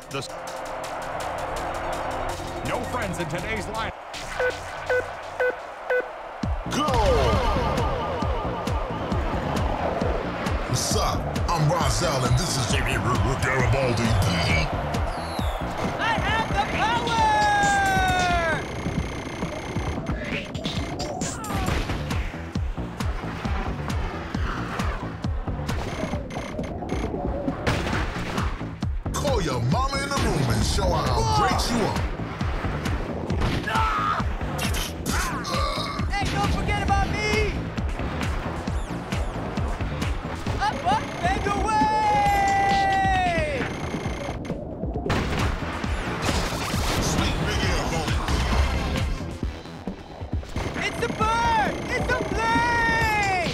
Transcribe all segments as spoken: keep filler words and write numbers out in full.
The no friends in today's line. Go! What's up? I'm Rozelle, and this is Jimmy Garibaldi. I have the power! Call your mama in the room and show her how Whoa. great you are. Hey, don't forget about me! Up, up, and away! Sweet big air bonus. It's a bird! It's a plane!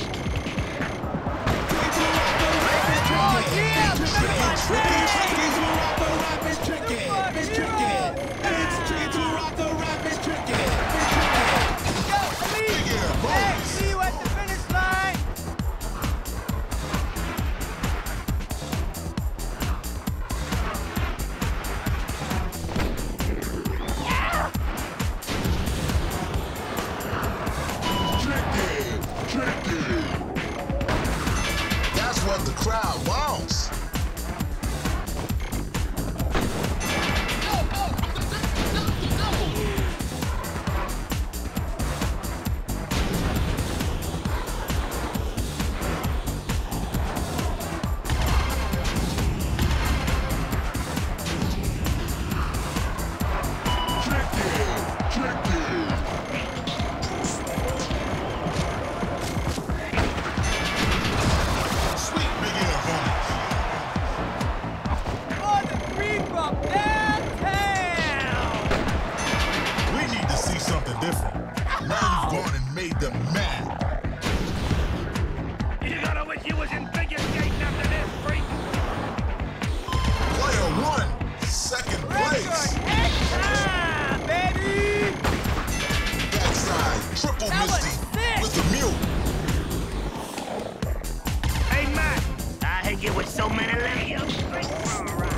Oh, yeah! Remember my plane! That's what the crowd wants. Different. Now you've gone and made them mad. You gotta wish you was in figure skating after this, freak. Player one, second place. Extra, baby! Backside, triple That was Misty sick. with the mule. Hey, Matt, I hate you with so many layups. Straight for a ride.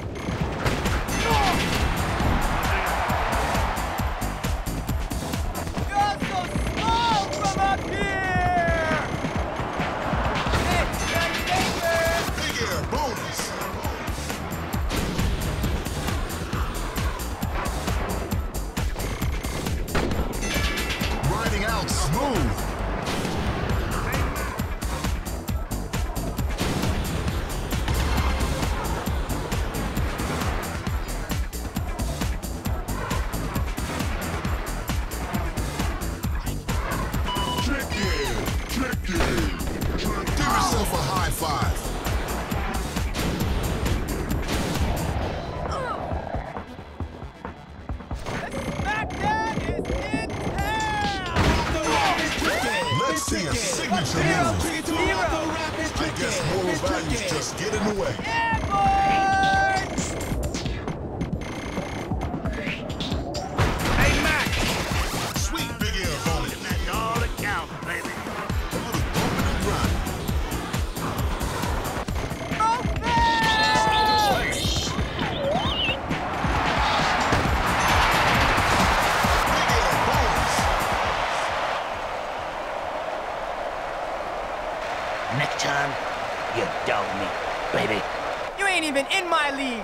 Smooth. Tricky, tricky. Give yourself a high five. Let's see a signature move. I guess moral values just get in the way. Hey, Matt. Sweet big air bonus. That's all that counts, baby. A little bumping and grinding. Next time, you dog me, baby. You ain't even in my league!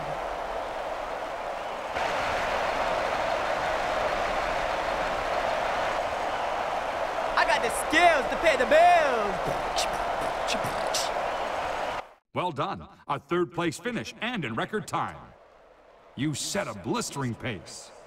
I got the skills to pay the bills! Well done. A third place finish and in record time. You set a blistering pace.